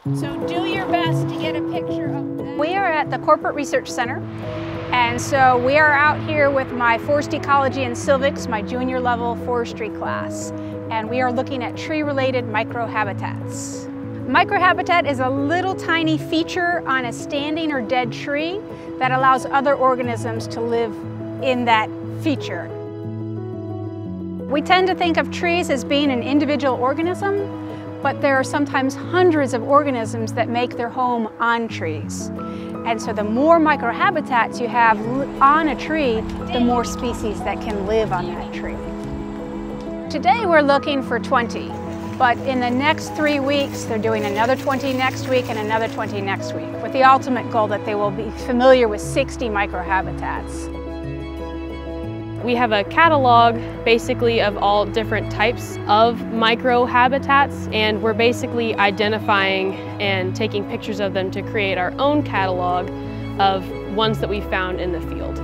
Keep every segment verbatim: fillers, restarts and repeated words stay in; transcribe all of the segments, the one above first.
So do your best to get a picture of that. We are at the Corporate Research Center, and so we are out here with my Forest Ecology and Silvics, my junior level forestry class, and we are looking at tree-related microhabitats. Microhabitat is a little tiny feature on a standing or dead tree that allows other organisms to live in that feature. We tend to think of trees as being an individual organism, but there are sometimes hundreds of organisms that make their home on trees. And so the more microhabitats you have on a tree, the more species that can live on that tree. Today we're looking for twenty, but in the next three weeks they're doing another twenty next week and another twenty next week, with the ultimate goal that they will be familiar with sixty microhabitats. We have a catalog basically of all different types of microhabitats, and we're basically identifying and taking pictures of them to create our own catalog of ones that we found in the field.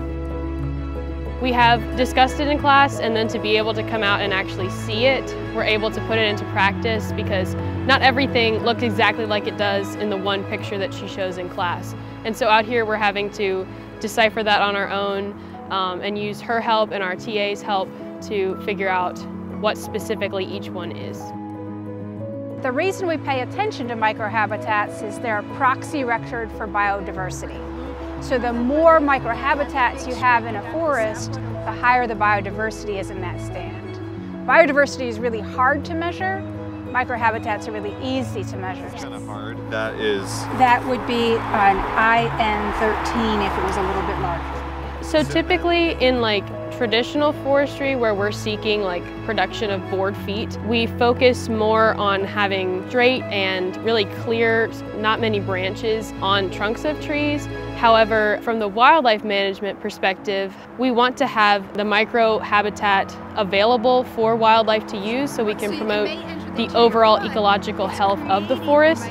We have discussed it in class, and then to be able to come out and actually see it, we're able to put it into practice because not everything looks exactly like it does in the one picture that she shows in class. And so out here we're having to decipher that on our own um, and use her help and our T A's help to figure out what specifically each one is. The reason we pay attention to microhabitats is they're a proxy record for biodiversity. So the more microhabitats you have in a forest, the higher the biodiversity is in that stand. Biodiversity is really hard to measure. Microhabitats are really easy to measure. It's kind of hard. That is? That would be an I N thirteen if it was a little bit larger. So typically in like traditional forestry where we're seeking like production of board feet, we focus more on having straight and really clear, not many branches on trunks of trees. However, from the wildlife management perspective, we want to have the microhabitat available for wildlife to use so we can promote the overall ecological health of the forest.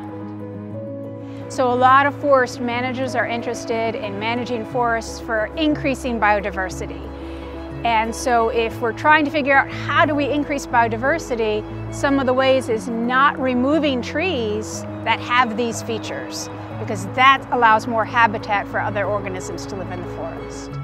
So a lot of forest managers are interested in managing forests for increasing biodiversity. And so if we're trying to figure out how do we increase biodiversity, some of the ways is not removing trees that have these features, because that allows more habitat for other organisms to live in the forest.